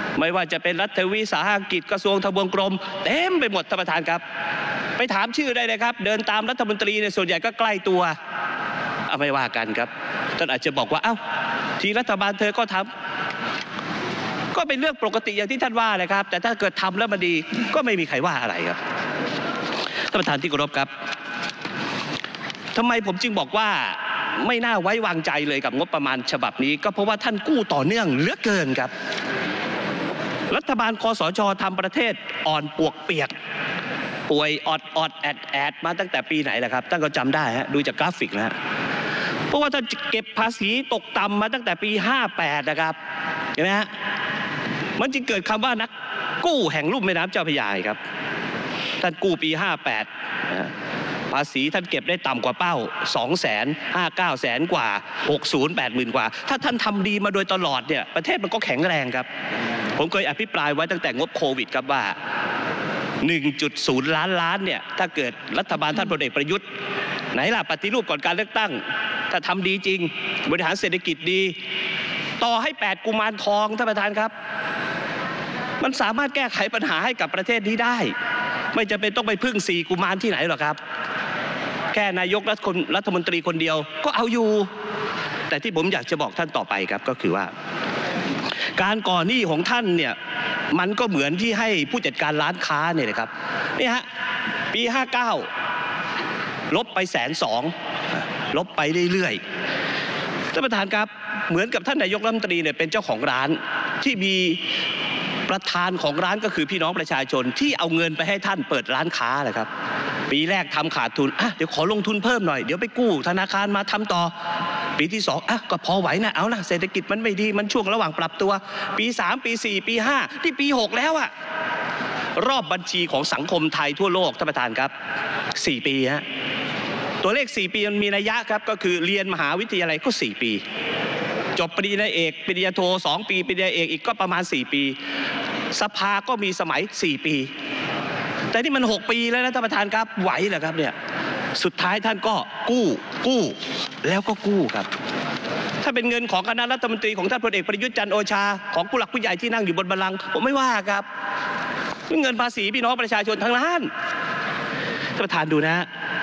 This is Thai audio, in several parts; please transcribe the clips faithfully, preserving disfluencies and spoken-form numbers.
ไม่ว่าจะเป็นรัฐวิสาหกิจกระทรวงทบวงกรมเต็มไปหมดท่านประธานครับไปถามชื่อได้เลยครับเดินตามรัฐมนตรีในส่วนใหญ่ก็ใกล้ตัวเอาไม่ว่ากันครับท่านอาจจะบอกว่าเอ้าทีรัฐบาลเธอก็ทำก็เป็นเรื่องปกติอย่างที่ท่านว่าเลยครับแต่ถ้าเกิดทำแล้วมันดีก็ไม่มีใครว่าอะไรครับท่านประธานที่เคารพครับทำไมผมจึงบอกว่าไม่น่าไว้วางใจเลยกับงบประมาณฉบับนี้ก็เพราะว่าท่านกู้ต่อเนื่องเหลือเกินครับรัฐบาลคสช.ทำประเทศอ่อนปวกเปียกป่วยออดออดแอดแอดมาตั้งแต่ปีไหนล่ะครับท่านก็จำได้ฮะดูจากกราฟิกนะฮะเพราะว่าท่านเก็บภาษีตกต่ำมาตั้งแต่ปีห้าแปดนะครับเห็นไหมฮะมันจึงเกิดคำว่านักกู้แห่งลุ่มแม่น้ำเจ้าพระยาครับท่านกู้ปีห้าแปดภาษีท่านเก็บได้ต่ำกว่าเป้าสองแสนห้าเก้าแสนกว่าหกศูนย์แปดหมื่นกว่าถ้าท่านทำดีมาโดยตลอดเนี่ยประเทศมันก็แข็งแรงครับผมเคยอภิปรายไว้ตั้งแต่งบโควิดครับว่า หนึ่งจุดศูนย์ ล้านล้านเนี่ยถ้าเกิดรัฐบาลท่านพลเอกประยุทธ์ไหนล่ะปฏิรูปก่อนการเลือกตั้งถ้าทำดีจริงบริหารเศรษฐกิจดีต่อให้แปดกุมารทองท่านประธานครับมันสามารถแก้ไขปัญหาให้กับประเทศนี้ได้ไม่จำเป็นต้องไปพึ่งสี่กุมารที่ไหนหรอกครับแค่นายกรัฐมนตรีคนเดียวก็เอาอยู่แต่ที่ผมอยากจะบอกท่านต่อไปครับก็คือว่าการก่อหนี้ของท่านเนี่ยมันก็เหมือนที่ให้ผู้จัดการร้านค้าเนี่ยนะครับนี่ฮะปีห้าเก้าลบไปแสนสองลบไปเรื่อยๆท่านประธานครับเหมือนกับท่านนายกรัฐมนตรีเนี่ยเป็นเจ้าของร้านที่มีประธานของร้านก็คือพี่น้องประชาชนที่เอาเงินไปให้ท่านเปิดร้านค้าเลยครับปีแรกทำขาดทุนอ่ะเดี๋ยวขอลงทุนเพิ่มหน่อยเดี๋ยวไปกู้ธนาคารมาทำต่อปีที่สองอ่ะก็พอไหวนะเอานะเศรษฐกิจมันไม่ดีมันช่วงระหว่างปรับตัวปีสามปีสี่ปีห้าที่ปีหกแล้วอะรอบบัญชีของสังคมไทยทั่วโลกท่านประธานครับสี่ปีฮะตัวเลขสี่ปีมันมีนัยยะครับก็คือเรียนมหาวิทยาลัยก็สี่ปีจบปริญญาเอกปริญญาโทสองปีปริญญาเอกอีกก็ประมาณสี่ปีสภาก็มีสมัยสี่ปีแต่นี่มันหกปีแล้วนะท่านประธานครับไหวเหรอครับเนี่ยสุดท้ายท่านก็กู้กู้แล้วก็กู้ครับถ้าเป็นเงินของคณะรัฐมนตรีของท่านพลเอกประยุทธ์จันทร์โอชาของผู้หลักผู้ใหญ่ที่นั่งอยู่บนบัลลังก์ผมไม่ว่าครับเงินภาษีพี่น้องประชาชนทั้งนั้นท่านประธานดูนะ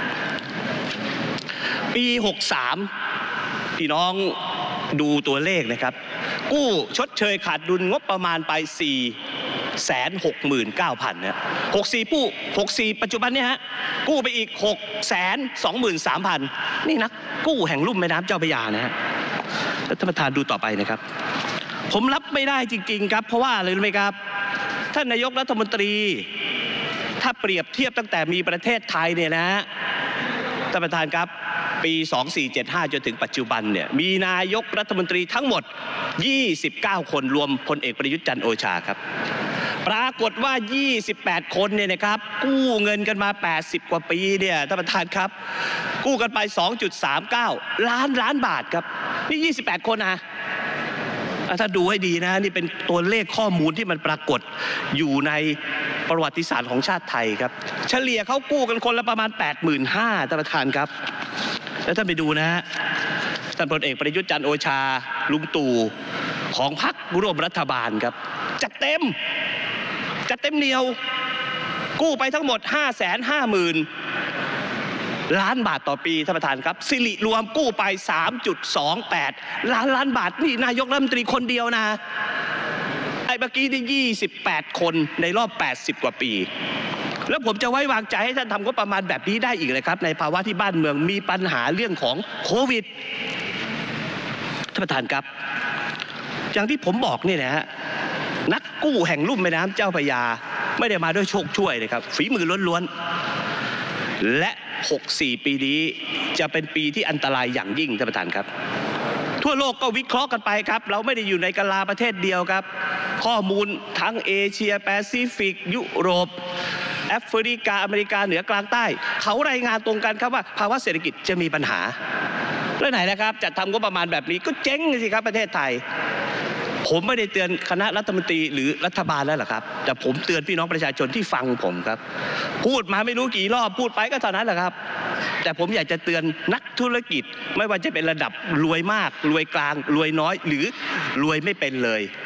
ปีหกสามพี่น้องดูตัวเลขนะครับกู้ชดเชยขาดดุลงบประมาณไปสี่แสนหกหมื่นเก้าพันเนี่ยหกสี่ผู้หกสี่ปัจจุบันเนี่ยฮะกู้ไปอีกหกแสนสองหมื่นสามพันนี่นักกู้แห่งลุ่มแม่น้ำเจ้าพระยานะฮะท่านประธานดูต่อไปนะครับผมรับไม่ได้จริงๆครับเพราะว่าอะไรรู้ไหมครับท่านนายกรัฐมนตรีถ้าเปรียบเทียบตั้งแต่มีประเทศไทยเนี่ยนะท่านประธานครับปีสองสี่เจ็ดห้าจนถึงปัจจุบันเนี่ยมีนายกรัฐมนตรีทั้งหมดยี่สิบเก้าคนรวมพลเอกประยุทธ์จันทร์โอชาครับปรากฏว่ายี่สิบแปดคนเนี่ยนะครับกู้เงินกันมาแปดสิบกว่าปีเนี่ยท่านประธานครับกู้กันไป สองจุดสามเก้า ล้านล้านบาทครับนี่ยี่สิบแปดคนนะถ้าดูให้ดีนะนี่เป็นตัวเลขข้อมูลที่มันปรากฏอยู่ในประวัติศาสตร์ของชาติไทยครับเฉลี่ยเขากู้กันคนละประมาณ แปดหมื่นห้าพัน ท่านประธานครับแล้วท่านไปดูนะฮะท่านพลเอกประยุทธ์จันทร์โอชาลุงตู่ของพรรคร่วมรัฐบาลครับจัดเต็มจัดเต็มเหนียวกู้ไปทั้งหมด ห้าแสนห้าหมื่น ล้านบาทต่อปีท่านประธานครับสิริรวมกู้ไป สามจุดสองแปด ล้านล้านบาทนี่นายกรัฐมนตรีคนเดียวนะไอ้เมื่อกี้นี่ยี่สิบแปดคนในรอบแปดสิบกว่าปีแล้วผมจะไว้วางใจให้ท่านทำงบประมาณแบบนี้ได้อีกเลยครับในภาวะที่บ้านเมืองมีปัญหาเรื่องของโควิดท่านประธานครับอย่างที่ผมบอกนี่นะฮะนักกู้แห่งลุ่มแม่น้ำเจ้าพระยาไม่ได้มาด้วยโชคช่วยเลยครับฝีมือล้วนๆและหกสี่ปีนี้จะเป็นปีที่อันตรายอย่างยิ่งท่านประธานครับทั่วโลกก็วิเคราะห์กันไปครับเราไม่ได้อยู่ในกะลาประเทศเดียวครับข้อมูลทั้งเอเชียแปซิฟิกยุโรปแอฟริกาอเมริกาเหนือกลางใต้เขารายงานตรงกันครับว่าภาวะเศรษฐกิจจะมีปัญหาแล้วไหนนะครับจัดทำงบประมาณแบบนี้ก็เจ๊งสิครับประเทศไทยผมไม่ได้เตือนคณะรัฐมนตรีหรือรัฐบาลแล้วหรอครับแต่ผมเตือนพี่น้องประชาชนที่ฟังผมครับพูดมาไม่รู้กี่รอบพูดไปก็เท่านั้นแหละครับแต่ผมอยากจะเตือนนักธุรกิจไม่ว่าจะเป็นระดับรวยมากรวยกลางรวยน้อยหรือรวยไม่เป็นเลย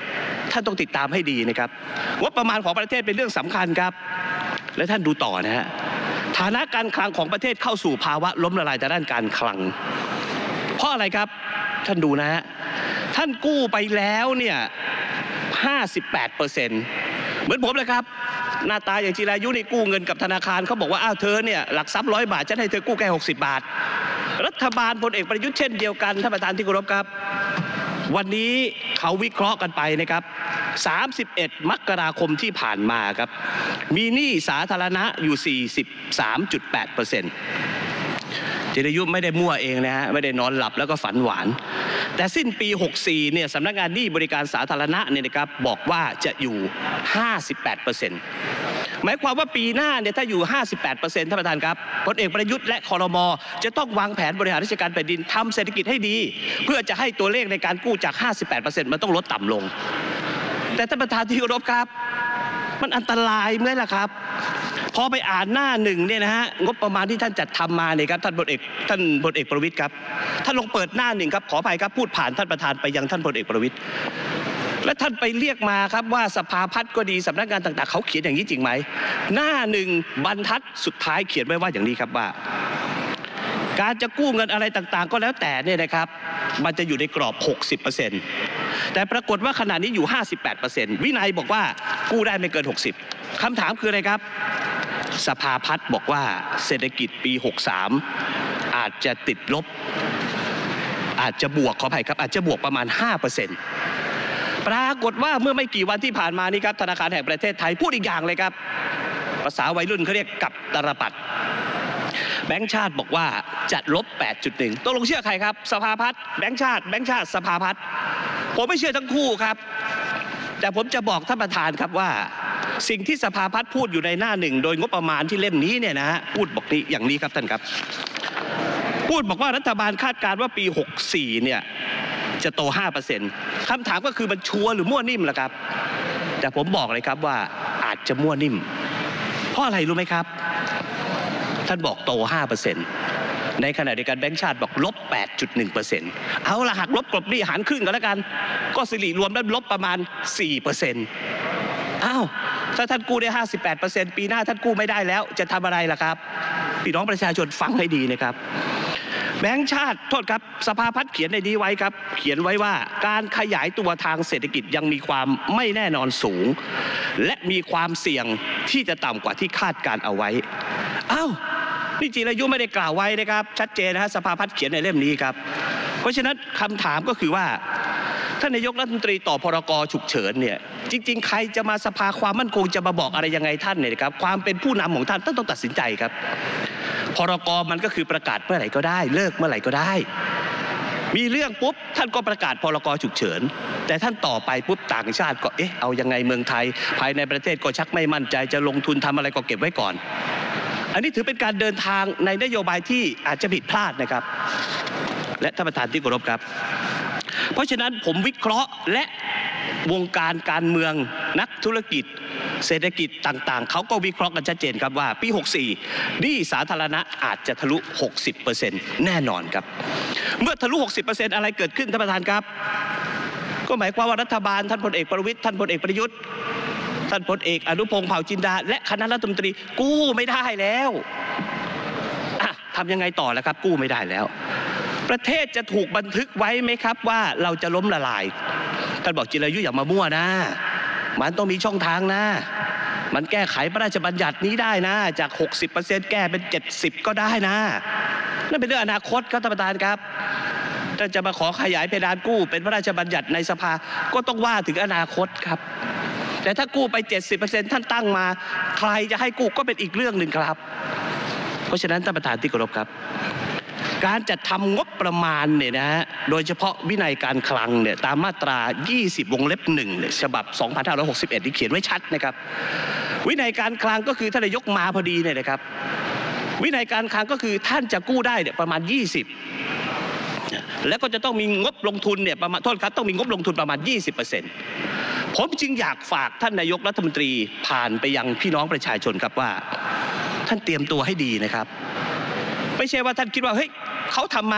ท่านต้องติดตามให้ดีนะครับงบประมาณของประเทศเป็นเรื่องสำคัญครับและท่านดูต่อนะฮะฐานะการคลังของประเทศเข้าสู่ภาวะล้มละลายทางด้านการคลังเพราะอะไรครับท่านดูนะฮะท่านกู้ไปแล้วเนี่ยห้าสิบแปดเปอร์เซ็นต์เหมือนผมเลยครับหน้าตาอย่างจิรายุนี่กู้เงินกับธนาคารเขาบอกว่าอ้าวเธอเนี่ยหลักทรัพย์ร้อยบาทฉันให้เธอกู้แค่หกสิบบาทรัฐบาลพลเอกประยุทธ์เช่นเดียวกันท่านประธานที่เคารพครับวันนี้เขาวิเคราะห์กันไปนะครับสามสิบเอ็ดมกราคมที่ผ่านมาครับมีหนี้สาธารณะอยู่ สี่สิบสามจุดแปดเปอร์เซ็นต์ จิรายุไม่ได้มั่วเองนะฮะไม่ได้นอนหลับแล้วก็ฝันหวานแต่สิ้นปีหกสี่เนี่ยสำนักงานหนี้บริการสาธารณะเนี่ยนะครับบอกว่าจะอยู่ ห้าสิบแปดเปอร์เซ็นต์ หมายความว่าปีหน้าเนี่ยถ้าอยู่ ห้าสิบแปดเปอร์เซ็นต์ ท่านประธานครับพลเอกประยุทธ์และครม.จะต้องวางแผนบริหารราชการแผ่นดินทำเศรษฐกิจให้ดีเพื่อจะให้ตัวเลขในการกู้จาก ห้าสิบแปดเปอร์เซ็นต์ มันต้องลดต่ำลงแต่ท่านประธานที่เคารพครับมันอันตรายไหมล่ะครับพอไปอ่านหน้าหนึ่งเนี่ยนะฮะงบประมาณที่ท่านจัดทำมาเนี่ยครับท่านพลเอกท่านพลเอกประวิตรครับท่านลองเปิดหน้าหนึ่งครับขออภัยครับพูดผ่านท่านประธานไปยังท่านพลเอกประวิตรและท่านไปเรียกมาครับว่าสภาพัฒน์ก็ดีสำนักงานต่างๆเขาเขียนอย่างนี้จริงไหมหน้าหนึ่งบรรทัดสุดท้ายเขียนไว้ว่าอย่างนี้ครับว่าการจะกู้เงินอะไรต่างๆก็แล้วแต่เนี่ยนะครับมันจะอยู่ในกรอบ หกสิบเปอร์เซ็นต์ แต่ปรากฏว่าขณะนี้อยู่ ห้าสิบแปดเปอร์เซ็นต์ วินัยบอกว่ากู้ได้ไม่เกินหกสิบคำถามคืออะไรครับสภาพัฒน์บอกว่าเศรษฐกิจปีหกสามอาจจะติดลบอาจจะบวกขออภัยครับอาจจะบวกประมาณ ห้าเปอร์เซ็นต์ ปรากฏว่าเมื่อไม่กี่วันที่ผ่านมานี้ครับธนาคารแห่งประเทศไทยพูดอีกอย่างเลยครับภาษาวัยรุ่นเขาเรียกกับตรปัดแบงก์ชาติบอกว่าจะลบ แปดจุดหนึ่ง ตกลงเชื่อใครครับสภาพัฒน์แบงก์ชาติแบงก์ชาติสภาพัฒน์ผมไม่เชื่อทั้งคู่ครับแต่ผมจะบอกท่านประธานครับว่าสิ่งที่สภาพัฒน์พูดอยู่ในหน้าหนึ่งโดยงบประมาณที่เล่มนี้เนี่ยนะฮะพูดบอกนี้อย่างนี้ครับท่านครับพูดบอกว่ารัฐบาลคาดการณ์ว่าปีหกสี่เนี่ยจะโต ห้าเปอร์เซ็นต์ คำถามก็คือมันชัวร์หรือมั่วนิ่มล่ะครับแต่ผมบอกเลยครับว่าอาจจะมั่วนิ่มเพราะอะไรรู้ไหมครับท่านบอกโต ห้าเปอร์เซ็นต์ ในขณะเดียวกันแบงก์ชาติบอกลบ แปดจุดหนึ่งเปอร์เซ็นต์ เอาละหักลบกลบหนี้หารครึ่งกันแล้วกันก็สิริรวมได้ลบประมาณ สี่เปอร์เซ็นต์ อ้าวถ้าท่านกู้ได้ ห้าสิบแปดเปอร์เซ็นต์ ปีหน้าท่านกู้ไม่ได้แล้วจะทำอะไรล่ะครับพี่น้องประชาชนฟังให้ดีนะครับแบงก์ชาติโทษครับสภาพัฒน์เขียนในนี้ไว้ครับเขียนไว้ว่าการขยายตัวทางเศรษฐกิจยังมีความไม่แน่นอนสูงและมีความเสี่ยงที่จะต่ำกว่าที่คาดการเอาไว้อ้าวนี่จิรายุไม่ได้กล่าวไว้นะครับชัดเจนนะฮะสภาพัฒน์เขียนในเล่มนี้ครับเพราะฉะนั้นคำถามก็คือว่าท่านนายกรัฐมนตรีต่อพรกฉุกเฉินเนี่ยจริงๆใครจะมาสภาความมั่นคงจะมาบอกอะไรยังไงท่านเนี่ยครับความเป็นผู้นำของท่านท่านต้องตัดสินใจครับพรกมันก็คือประกาศเมื่อไหร่ก็ได้เลิกเมื่อไหร่ก็ได้มีเรื่องปุ๊บท่านก็ประกาศพรกฉุกเฉินแต่ท่านต่อไปปุ๊บต่างชาติก็เอ๊ะเอายังไงเมืองไทยภายในประเทศก็ชักไม่มั่นใจจะลงทุนทำอะไรก็เก็บไว้ก่อนอันนี้ถือเป็นการเดินทางในนโยบายที่อาจจะผิดพลาดนะครับและท่านประธานที่เคารพครับเพราะฉะนั้นผมวิเคราะห์และวงการการเมืองนักธุรกิจเศรษฐกิจต่างๆเขาก็วิเคราะห์กันชัดเจนครับว่าปีหกสี่หนี้สาธารณะอาจจะทะลุ หกสิบเปอร์เซ็นต์ แน่นอนครับเมื่อทะลุ หกสิบเปอร์เซ็นต์ อะไรเกิดขึ้นท่านประธานครับก็หมายความว่ารัฐบาลท่านพลเอกประวิตรท่านพลเอกประยุทธ์ท่านพลเอกอนุพงษ์เผ่าจินดาและคณะรัฐมนตรีกู้ไม่ได้แล้วอะทำยังไงต่อแล้วครับกู้ไม่ได้แล้วประเทศจะถูกบันทึกไว้ไหมครับว่าเราจะล้มละลายท่านบอกจิรายุอย่ามามั่วนะมันต้องมีช่องทางนะมันแก้ไขพระราชบัญญัตินี้ได้นะจาก หกสิบเปอร์เซ็นต์ แก้เป็นเจ็ดสิบก็ได้นะนั่นเป็นเรื่องอนาคตครับท่านประธานครับถ้าจะมาขอขยายเพดานกู้เป็นพระราชบัญญัติในสภาก็ต้องว่าถึงอนาคตครับแต่ถ้ากู้ไป เจ็ดสิบเปอร์เซ็นต์ ท่านตั้งมาใครจะให้กู้ก็เป็นอีกเรื่องหนึ่งครับเพราะฉะนั้นท่านประธานที่เคารพครับการจัดทำงบประมาณเนี่ยนะฮะโดยเฉพาะวินัยการคลังเนี่ยตามมาตรายี่สิบวงเล็บหนึ่งเนี่ยฉบับสองพันห้าร้อยหกสิบเอ็ดที่เขียนไว้ชัดนะครับวินัยการคลังก็คือท่านนายกมาพอดีเนี่ยนะครับวินัยการคลังก็คือท่านจะกู้ได้เนี่ยประมาณยี่สิบแล้วก็จะต้องมีงบลงทุนเนี่ยประมาณโทษครับต้องมีงบลงทุนประมาณ ยี่สิบเปอร์เซ็นต์ ผมจึงอยากฝากท่านนายกรัฐมนตรีผ่านไปยังพี่น้องประชาชนครับว่าท่านเตรียมตัวให้ดีนะครับไม่ใช่ว่าท่านคิดว่าเฮ้ยเขาทำมา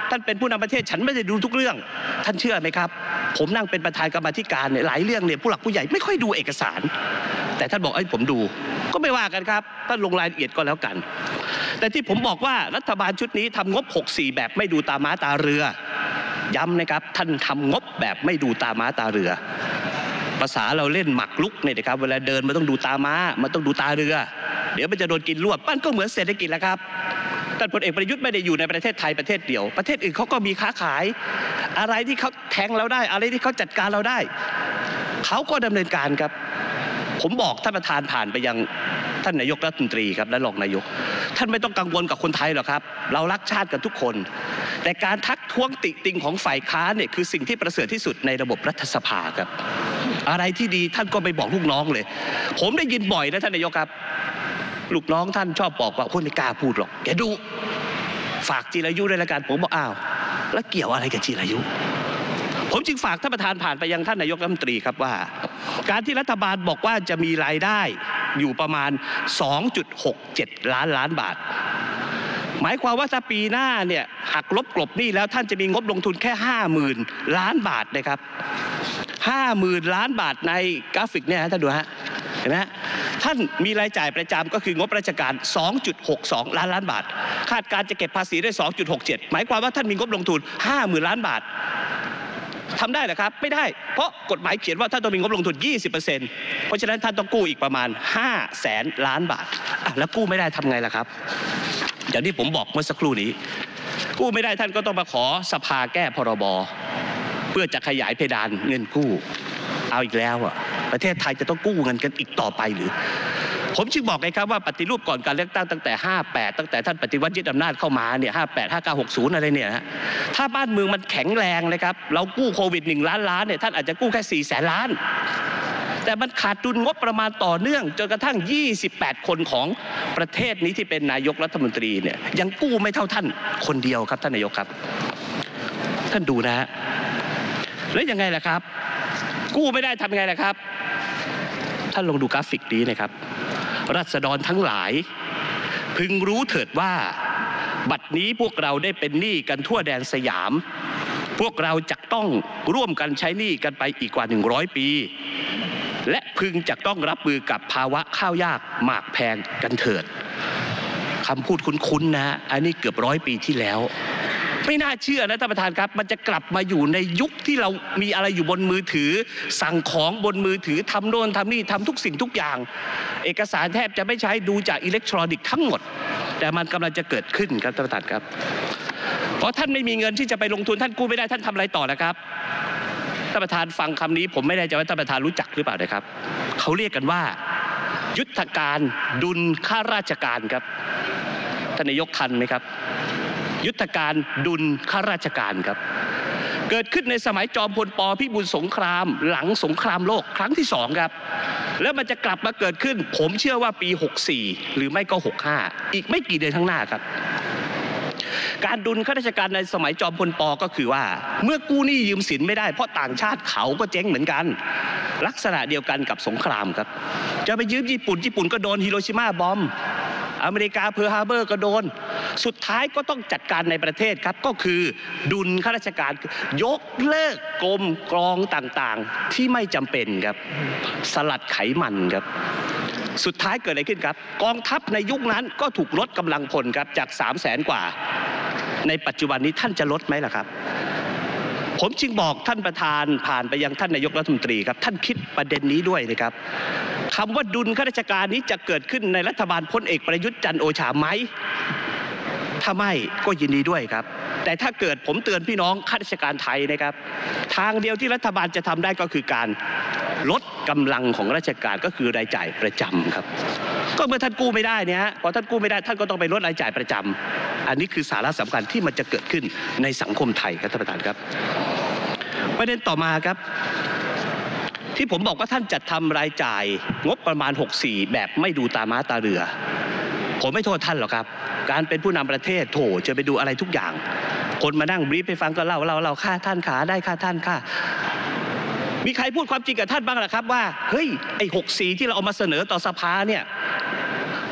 ท่านเป็นผู้นำประเทศฉันไม่ได้ดูทุกเรื่องท่านเชื่อไหมครับผมนั่งเป็นประธานกรรมาธิการเนี่ยหลายเรื่องเนี่ยผู้หลักผู้ใหญ่ไม่ค่อยดูเอกสารแต่ท่านบอกไอ้ผมดูก็ไม่ว่ากันครับท่านลงรายละเอียดก็แล้วกันแต่ที่ผมบอกว่ารัฐบาลชุดนี้ทำงบหกสิบสี่แบบไม่ดูตาม้าตาเรือย้ำนะครับท่านทำงบแบบไม่ดูตาม้าตาเรือภาษาเราเล่นหมักลุกเนี่ยนะครับเวลาเดินมันต้องดูตาม้ามันต้องดูตาเรือเดี๋ยวมันจะโดนกินรวบปั้นก็เหมือนเศรษฐกิจแหละครับท่านพลเอกประยุทธ์ไม่ได้อยู่ในประเทศไทยประเทศเดียวประเทศอื่นเขาก็มีค้าขายอะไรที่เขาแทงเราได้อะไรที่เขาจัดการเราได้เขาก็ดำเนินการครับผมบอกท่านประธานผ่านไปยังท่านนายกรัฐมนตรีครับและรองนายกท่านไม่ต้องกังวลกับคนไทยหรอกครับเรารักชาติกันทุกคนแต่การทักท้วงติติงของฝ่ายค้านเนี่ยคือสิ่งที่ประเสริฐที่สุดในระบบรัฐสภาครับอะไรที่ดีท่านก็ไปบอกลูกน้องเลยผมได้ยินบ่อยนะท่านนายกครับลูกน้องท่านชอบบอกว่าคนไม่กล้าพูดหรอกแกดูฝากจิรายุด้วยละกันผมบอกอ้าวแล้วเกี่ยวอะไรกับจิรายุผมจึงฝากท่านประธานผ่านไปยังท่านนายกรัฐมนตรีครับว่าการที่รัฐบาลบอกว่าจะมีรายได้อยู่ประมาณ สองจุดหกเจ็ด ล้านล้านบาทหมายความว่าถ้าปีหน้าเนี่ยหักลบกลบหนี้แล้วท่านจะมีงบลงทุนแค่ห้าหมื่นล้านบาทนะครับห้าหมื่นล้านบาทในกราฟิกเนี่ยท่านดูฮะเห็นไหมท่านมีรายจ่ายประจำก็คืองบราชการ สองจุดหกสอง ล้านล้านบาทคาดการจะเก็บภาษีได้ สองจุดหกเจ็ด หมายความว่าท่านมีงบลงทุน ห้าหมื่น ล้านบาททำได้เหรอครับไม่ได้เพราะกฎหมายเขียนว่าท่านต้องมีงบลงทุน ยี่สิบเปอร์เซ็นต์ เพราะฉะนั้นท่านต้องกู้อีกประมาณห้าแสนล้านบาทอ่ะแล้วกู้ไม่ได้ทำไงล่ะครับอย่างที่ผมบอกเมื่อสักครู่นี้กู้ไม่ได้ท่านก็ต้องมาขอสภาแก้พรบเพื่อจะขยายเพดานเงินกู้เอาอีกแล้วอ่ะประเทศไทยจะต้องกู้เงินกันอีกต่อไปหรือผมจึงบอกไงครับว่าปฏิรูปก่อนการเลือกตั้งตั้งแต่ห้าแปดตั้งแต่ท่านปฏิวัติยึดอำนาจเข้ามาเนี่ยห้าแปด ห้าเก้า หกสิบอะไรเนี่ยฮะถ้าบ้านเมืองมันแข็งแรงเลยครับเรากู้โควิดหนึ่งล้านล้านเนี่ยท่านอาจจะกู้แค่สี่แสนล้านแต่มันขาดดุลงบประมาณต่อเนื่องจนกระทั่งยี่สิบแปดคนของประเทศนี้ที่เป็นนายกรัฐมนตรีเนี่ยยังกู้ไม่เท่าท่านคนเดียวครับท่านนายกครับท่านดูนะฮะแล้วยังไงล่ะครับกู้ไม่ได้ทำยังไงล่ะครับท่านลองดูกราฟิกนี้นะครับราษฎรทั้งหลายพึงรู้เถิดว่าบัดนี้พวกเราได้เป็นหนี้กันทั่วแดนสยามพวกเราจะต้องร่วมกันใช้หนี้กันไปอีกกว่าหนึ่งร้อยปีและพึงจะต้องรับมือกับภาวะข้าวยากหมากแพงกันเถิดคำพูดคุ้นๆนะฮะอันนี้เกือบร้อยปีที่แล้วไม่น่าเชื่อนะท่านประธานครับมันจะกลับมาอยู่ในยุคที่เรามีอะไรอยู่บนมือถือสั่งของบนมือถือทำโน่นทำนี่ทำทุกสิ่งทุกอย่างเอกสารแทบจะไม่ใช้ดูจากอิเล็กทรอนิกส์ทั้งหมดแต่มันกำลังจะเกิดขึ้นครับท่านประธานครับเพราะท่านไม่มีเงินที่จะไปลงทุนท่านกู้ไม่ได้ท่านทำอะไรต่อนะครับท่านประธานฟังคำนี้ผมไม่แน่ใจว่าท่านประธานรู้จักหรือเปล่านะครับเขาเรียกกันว่ายุทธการดุลข้าราชการครับท่านนายกทันไหมครับยุทธการดุลข้าราชการครับเกิดขึ้นในสมัยจอมพลป.พิบูลสงครามหลังสงครามโลกครั้งที่สองครับแล้วมันจะกลับมาเกิดขึ้นผมเชื่อว่าปีหกสี่หรือไม่ก็หกห้าอีกไม่กี่เดือนข้างหน้าครับการดุลข้าราชการในสมัยจอมพลป.ก็คือว่าเมื่อกู้หนี้ยืมสินไม่ได้เพราะต่างชาติเขาก็เจ๊งเหมือนกันลักษณะเดียวกันกับสงครามครับจะไปยืมญี่ปุ่นญี่ปุ่นก็โดนฮิโรชิมาบอมอเมริกาเพิร์ลฮาร์เบอร์ก็โดนสุดท้ายก็ต้องจัดการในประเทศครับก็คือดุลข้าราชการยกเลิกกรมกรองต่างๆที่ไม่จำเป็นครับสลัดไขมันครับสุดท้ายเกิดอะไรขึ้นครับกองทัพในยุคนั้นก็ถูกลดกำลังพลครับจากสามแสนกว่าในปัจจุบันนี้ท่านจะลดไหมล่ะครับผมจึงบอกท่านประธานผ่านไปยังท่านนายกรัฐมนตรีครับท่านคิดประเด็นนี้ด้วยนะครับคำว่าดุลข้าราชการนี้จะเกิดขึ้นในรัฐบาลพลเอกประยุทธ์จันทร์โอชาไหมถ้าไม่ก็ยินดีด้วยครับแต่ถ้าเกิดผมเตือนพี่น้องข้าราชการไทยนะครับทางเดียวที่รัฐบาลจะทำได้ก็คือการลดกำลังของราชการก็คือรายจ่ายประจำครับก็เมื่อท่านกู้ไม่ได้เนี่ยฮะพอท่านกู้ไม่ได้ท่านก็ต้องไปลดรายจ่ายประจำอันนี้คือสาระสำคัญที่มันจะเกิดขึ้นในสังคมไทยครับท่านประธานครับประเด็นต่อมาครับที่ผมบอกว่าท่านจัดทำรายจ่ายงบประมาณหกสิบสี่แบบไม่ดูตาม้าตาเรือผมไม่โทษท่านหรอกครับการเป็นผู้นำประเทศโถจะไปดูอะไรทุกอย่างคนมานั่งบรีฟไปฟังก็เล่าเล่าเล่าค่าท่านขาได้ค่าท่านค่ามีใครพูดความจริงกับท่านบ้างล่ะครับว่าเฮ้ยไอ้หกสี่ที่เราเอามาเสนอต่อสภาเนี่ย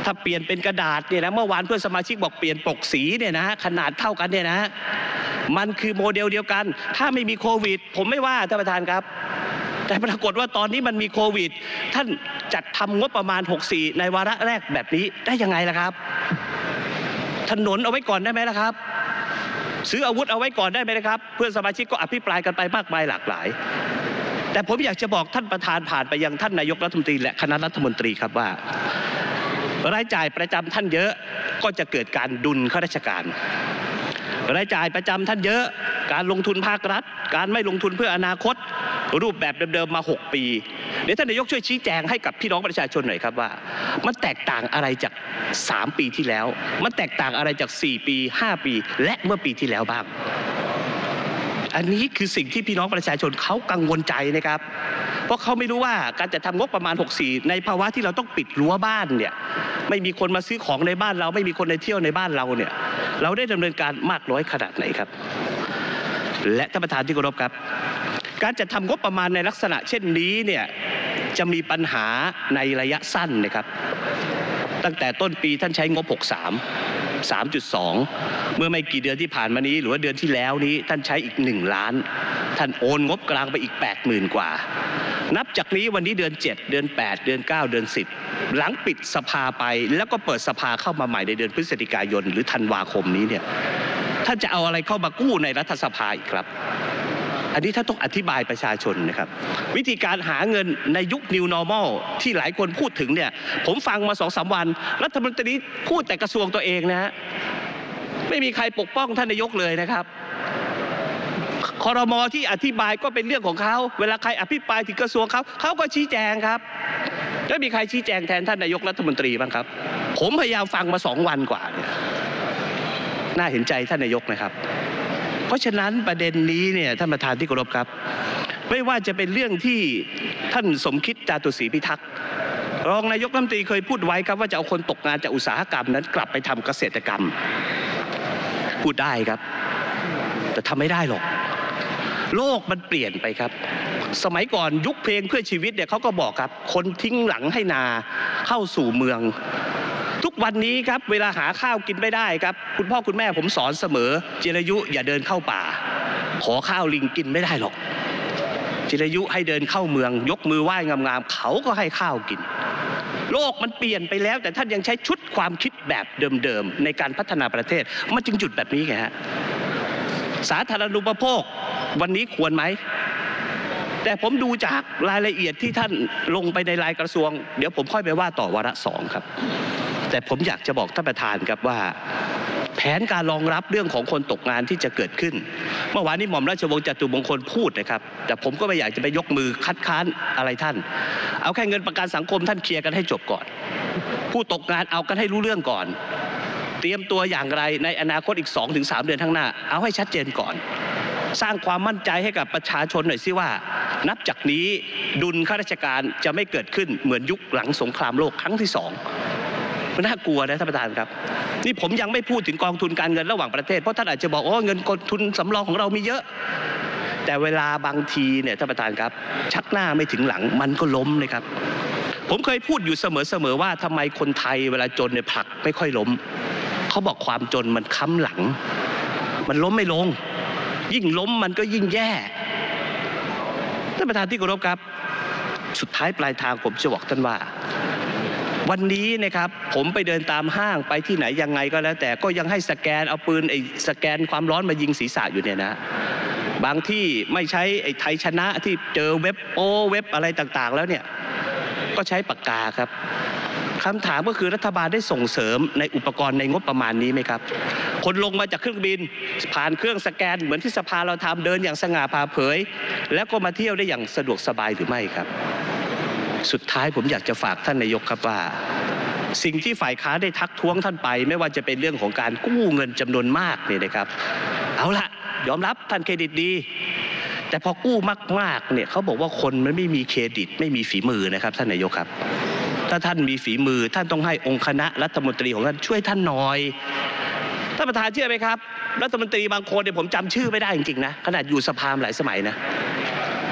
ถ้าเปลี่ยนเป็นกระดาษเนี่ยนะเมื่อวานเพื่อนสมาชิกบอกเปลี่ยนปกสีเนี่ยนะขนาดเท่ากันเนี่ยนะมันคือโมเดลเดียวกันถ้าไม่มีโควิดผมไม่ว่าท่านประธานครับแต่ปรากฏว่าตอนนี้มันมีโควิดท่านจัดทำงบประมาณหกสี่ในวาระแรกแบบนี้ได้ยังไงล่ะครับถนนเอาไว้ก่อนได้ไหมล่ะครับซื้ออาวุธเอาไว้ก่อนได้ไหมนะครับเพื่อนสมาชิกก็อภิปรายกันไปมากมายหลากหลายแต่ผมอยากจะบอกท่านประธานผ่านไปยังท่านนายกรัฐมนตรีและคณะรัฐมนตรีครับว่ารายจ่ายประจำท่านเยอะก็จะเกิดการดุลข้าราชการรายจ่ายประจำท่านเยอะการลงทุนภาครัฐการไม่ลงทุนเพื่ออนาคตรูปแบบเดิมๆมาหกปีเดี๋ยวท่านนายกช่วยชี้แจงให้กับพี่น้องประชาชนหน่อยครับว่ามันแตกต่างอะไรจากสามปีที่แล้วมันแตกต่างอะไรจากสี่ปีห้าปีและเมื่อปีที่แล้วบ้างอันนี้คือสิ่งที่พี่น้องประชาชนเขากังวลใจนะครับเพราะเขาไม่รู้ว่าการจัดทำงบประมาณหกสี่ในภาวะที่เราต้องปิดรั้วบ้านเนี่ยไม่มีคนมาซื้อของในบ้านเราไม่มีคนในเที่ยวในบ้านเราเนี่ยเราได้ดำเนินการมากน้อยขนาดไหนครับและท่านประธานที่เคารพครับการจัดทำงบประมาณในลักษณะเช่นนี้เนี่ยจะมีปัญหาในระยะสั้นนะครับตั้งแต่ต้นปีท่านใช้งบหกสาม สามจุดสอง เมื่อไม่กี่เดือนที่ผ่านมานี้หรือว่าเดือนที่แล้วนี้ท่านใช้อีกหนึ่งล้านท่านโอนงบกลางไปอีก แปดหมื่น กว่านับจากนี้วันนี้เดือนเจ็ดเดือนแปดเดือนเก้าเดือนสิบหลังปิดสภาไปแล้วก็เปิดสภาเข้ามาใหม่ในเดือนพฤศจิกายนหรือธันวาคมนี้เนี่ยท่านจะเอาอะไรเข้ามากู้ในรัฐสภาอีกครับอันนี้ถ้าต้องอธิบายประชาชนนะครับวิธีการหาเงินในยุค New Normal ที่หลายคนพูดถึงเนี่ยผมฟังมา สองสาม วันรัฐมนตรีพูดแต่กระทรวงตัวเองนะฮะไม่มีใครปกป้องท่านนายกเลยนะครับครม.ที่อธิบายก็เป็นเรื่องของเขาเวลาใครอภิปรายถึงกระทรวงเขาเขาก็ชี้แจงครับแล้วมีใครชี้แจงแทนท่านนายกรัฐมนตรีบ้างครับผมพยายามฟังมาสองวันกว่าเนี่ยน่าเห็นใจท่านนายกนะครับเพราะฉะนั้นประเด็นนี้เนี่ยท่านประธานที่เคารพครับไม่ว่าจะเป็นเรื่องที่ท่านสมคิดจาตุศรีพิทักษ์รองนายกรัฐมนตรีเคยพูดไว้ครับว่าจะเอาคนตกงานจากอุตสาหกรรมนั้นกลับไปทำเกษตรกรรมพูดได้ครับแต่ทำไม่ได้หรอกโลกมันเปลี่ยนไปครับสมัยก่อนยุคเพลงเพื่อชีวิตเนี่ยเขาก็บอกครับคนทิ้งหลังให้นาเข้าสู่เมืองทุกวันนี้ครับเวลาหาข้าวกินไม่ได้ครับคุณพ่อคุณแม่ผมสอนเสมอจิรายุอย่าเดินเข้าป่าขอข้าวลิงกินไม่ได้หรอกจิรายุให้เดินเข้าเมืองยกมือไหว้งามๆเขาก็ให้ข้าวกินโลกมันเปลี่ยนไปแล้วแต่ท่านยังใช้ชุดความคิดแบบเดิมๆในการพัฒนาประเทศมันจึงจุดแบบนี้ไงฮะสาธารณูปโภควันนี้ควรไหมแต่ผมดูจากรายละเอียดที่ท่านลงไปในรายกระทรวงเดี๋ยวผมค่อยไปว่าต่อวาระสองครับแต่ผมอยากจะบอกท่านประธานครับว่าแผนการรองรับเรื่องของคนตกงานที่จะเกิดขึ้นเมื่อวานนี้หม่อมราชวงศ์จตุมงคลพูดนะครับแต่ผมก็ไม่อยากจะไปยกมือคัดค้านอะไรท่านเอาแค่เงินประกันสังคมท่านเคลียร์กันให้จบก่อนผู้ตกงานเอากันให้รู้เรื่องก่อนเตรียมตัวอย่างไรในอนาคตอีก สองถึงสาม เดือนข้างหน้าเอาให้ชัดเจนก่อนสร้างความมั่นใจให้กับประชาชนหน่อยสิว่านับจากนี้ดุลข้าราชการจะไม่เกิดขึ้นเหมือนยุคหลังสงครามโลกครั้งที่สองมันน่ากลัวนะท่านประธานครับนี่ผมยังไม่พูดถึงกองทุนการเงินระหว่างประเทศเพราะท่านอาจจะบอกโอ้เงินกองทุนสำรองของเรามีเยอะแต่เวลาบางทีเนี่ยท่านประธานครับชักหน้าไม่ถึงหลังมันก็ล้มเลยครับผมเคยพูดอยู่เสมอๆว่าทำไมคนไทยเวลาจนเนี่ยผลักไม่ค่อยล้มเขาบอกความจนมันค้ำหลังมันล้มไม่ลงยิ่งล้มมันก็ยิ่งแย่ท่านประธานที่เคารพครับสุดท้ายปลายทางผมจะบอกท่านว่าวันนี้นะครับผมไปเดินตามห้างไปที่ไหนยังไงก็แล้วแต่ก็ยังให้สแกนเอาปืนไอ้สแกนความร้อนมายิงศีรษะอยู่เนี่ยนะบางที่ไม่ใช้ไอ้ไทยชนะที่เจอเว็บโอเว็บอะไรต่างๆแล้วเนี่ยก็ใช้ปากกาครับคำถามก็คือรัฐบาลได้ส่งเสริมในอุปกรณ์ในงบประมาณนี้ไหมครับคนลงมาจากเครื่องบินผ่านเครื่องสแกนเหมือนที่สภาเราทำเดินอย่างสง่าผ่าเผยแล้วก็มาเที่ยวได้อย่างสะดวกสบายหรือไม่ครับสุดท้ายผมอยากจะฝากท่านนายกครับว่าสิ่งที่ฝ่ายค้านได้ทักท้วงท่านไปไม่ว่าจะเป็นเรื่องของการกู้เงินจำนวนมากเนี่ยนะครับเอาละยอมรับท่านเครดิตดีแต่พอกู้มากๆเนี่ยเขาบอกว่าคนมันไม่มีเครดิตไม่มีฝีมือนะครับท่านนายกครับถ้าท่านมีฝีมือท่านต้องให้องค์คณะรัฐมนตรีของท่านช่วยท่านหน่อยท่านประธานเชื่อไหมครับรัฐมนตรีบางคนเนี่ยผมจำชื่อไม่ได้จริงๆนะขนาดอยู่สภาหลายสมัยนะ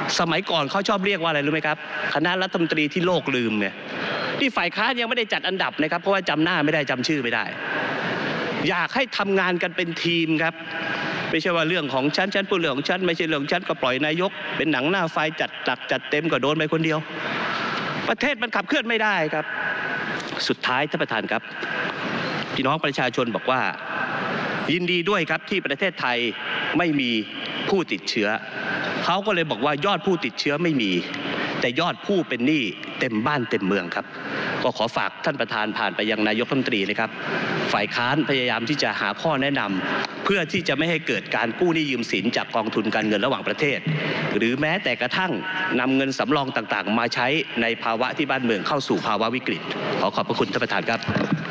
สมัยก่อนเขาชอบเรียกว่าอะไรรู้ไหมครับคณะรัฐมนตรีที่โลกลืมเนี่ยที่ฝ่ายค้านยังไม่ได้จัดอันดับนะครับเพราะว่าจำหน้าไม่ได้จำชื่อไม่ได้อยากให้ทำงานกันเป็นทีมครับไม่ใช่ว่าเรื่องของฉันฉันพูดเรื่องของฉันไม่ใช่เรื่องของฉันก็ปล่อยนายกเป็นหนังหน้าไฟจัดตักจัดเต็มก็โดนไปคนเดียวประเทศมันขับเคลื่อนไม่ได้ครับสุดท้ายท่านประธานครับพี่น้องประชาชนบอกว่ายินดีด้วยครับที่ประเทศไทยไม่มีผู้ติดเชื้อเขาก็เลยบอกว่ายอดผู้ติดเชื้อไม่มีแต่ยอดผู้เป็นหนี้เต็มบ้านเต็มเมืองครับก็ขอฝากท่านประธานผ่านไปยังนายกรัฐมนตรีนะครับฝ่ายค้านพยายามที่จะหาข้อแนะนำเพื่อที่จะไม่ให้เกิดการกู้หนี้ยืมสินจากกองทุนการเงินระหว่างประเทศหรือแม้แต่กระทั่งนำเงินสำรองต่างๆมาใช้ในภาวะที่บ้านเมืองเข้าสู่ภาวะวิกฤตขอขอบพระคุณท่านประธานครับ